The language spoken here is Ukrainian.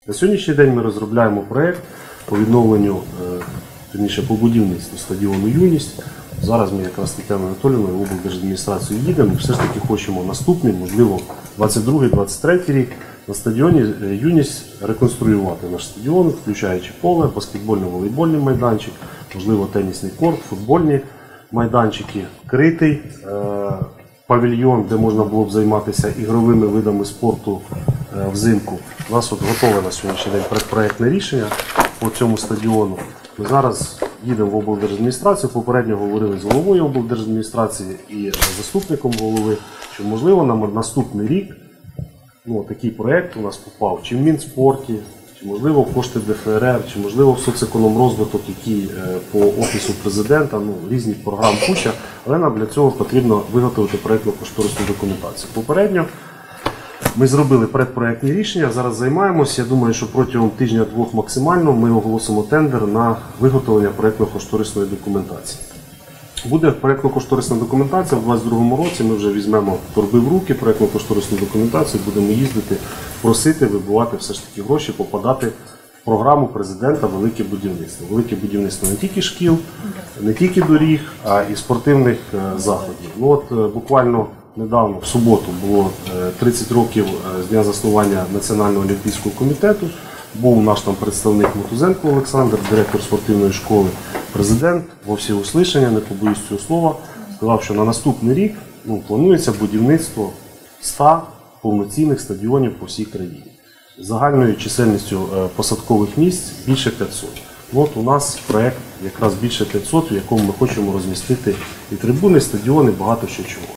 На сьогоднішній день ми розробляємо проєкт по відновленню, по будівництву стадіону «Юність». Зараз ми якраз з Тетяною Анатоліївною в облдержадміністрацію їдемо і все ж таки хочемо наступний, можливо, 22-23 рік на стадіоні «Юність» реконструювати наш стадіон, включаючи поле, баскетбольно-волейбольний майданчик, можливо, тенісний корт, футбольні майданчики, критий павільйон, де можна було б займатися ігровими видами спорту взимку. У нас готове на сьогоднішній день предпроєктне рішення по цьому стадіону. Ми зараз їдемо в облдержадміністрацію, попередньо говорили з головою облдержадміністрації і заступником голови, що можливо на наступний рік такий проєкт у нас попав чи в Мінспорті, чи можливо в кошти ДФРР, чи можливо в соцекономрозвиток, який по Офісу Президента, різні програм куча, але нам для цього потрібно виготовити проєктно-кошторисну документацію. Попередньо ми зробили предпроєктні рішення, зараз займаємося. Я думаю, що протягом тижня-двох максимально ми оголосимо тендер на виготовлення проєктно-кошторисної документації. Буде проєктно-кошторисна документація, в 2022 році ми вже візьмемо торби в руки, проєктно-кошторисну документацію, будемо їздити, просити, вибивати все ж таки гроші, попадати в програму президента «Велике будівництво». Велике будівництво не тільки шкіл, не тільки доріг, а і спортивних заходів. Буквально недавно, в суботу, було 30 років з дня заснування Національного олімпійського комітету. Був наш там представник Мотузенко Олександр, директор спортивної школи. Президент во всеуслышання, не побоюсь цього слова, сказав, що на наступний рік планується будівництво 100 повноцінних стадіонів по всій країні. Загальною чисельністю посадкових місць більше 500. У нас проєкт якраз більше 500, в якому ми хочемо розмістити і трибуни, і стадіони, багато що чого.